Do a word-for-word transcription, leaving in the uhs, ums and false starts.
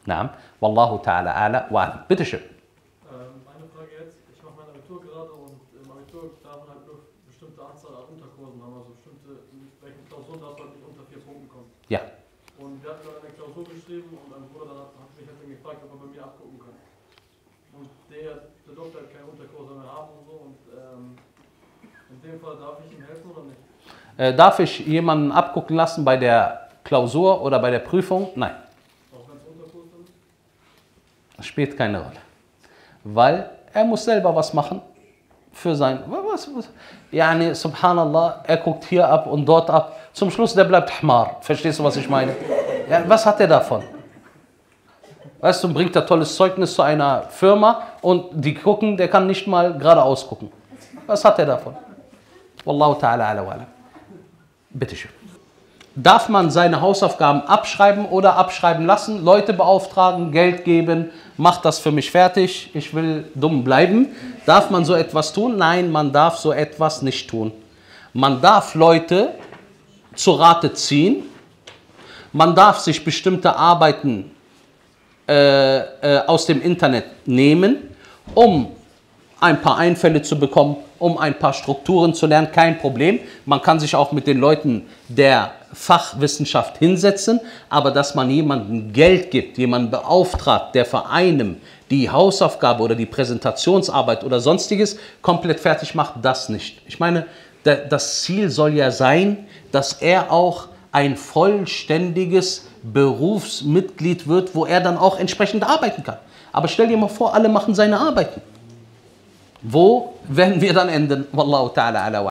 Naam. Wallahu ta'ala a'la wa a'lam. Bitte schön. Meine Frage jetzt, ich mache mein Abitur gerade und im Abitur darf man halt nur bestimmte Anzahl an Unterkursen haben, also bestimmte, welche Klausuren darf man nicht unter vier Punkten kommen. Ja. Und wir hatten dann eine Klausur geschrieben und mein Bruder dann hat, hat mich halt dann gefragt, ob er bei mir abgucken kann. Und der, der durfte halt keine Unterkurse mehr haben und so und ähm, in dem Fall darf ich ihm helfen oder nicht? Äh, darf ich jemanden abgucken lassen bei der Klausur oder bei der Prüfung? Nein. Auch wenn es Unterkurs sind? Das spielt keine Rolle. Weil er muss selber was machen für sein... Was, was? Yani, subhanallah, er guckt hier ab und dort ab. Zum Schluss, der bleibt Hmar. Verstehst du, was ich meine? Ja, was hat er davon? Weißt du, bringt er tolles Zeugnis zu einer Firma und die gucken, der kann nicht mal geradeaus gucken. Was hat er davon? Wallahu ta'ala ala wa ala. Bitte schön. Darf man seine Hausaufgaben abschreiben oder abschreiben lassen? Leute beauftragen, Geld geben, macht das für mich fertig, ich will dumm bleiben. Darf man so etwas tun? Nein, man darf so etwas nicht tun. Man darf Leute zur Rate ziehen. Man darf sich bestimmte Arbeiten äh, äh, aus dem Internet nehmen, um ein paar Einfälle zu bekommen, um ein paar Strukturen zu lernen, kein Problem. Man kann sich auch mit den Leuten der Fachwissenschaft hinsetzen, aber dass man jemandem Geld gibt, jemanden beauftragt, der für einem die Hausaufgabe oder die Präsentationsarbeit oder sonstiges komplett fertig macht, das nicht. Ich meine, das Ziel soll ja sein, dass er auch ein vollständiges Berufsmitglied wird, wo er dann auch entsprechend arbeiten kann. Aber stell dir mal vor, alle machen seine Arbeiten. Wo werden wir dann enden? Wallahu ta'ala ala wa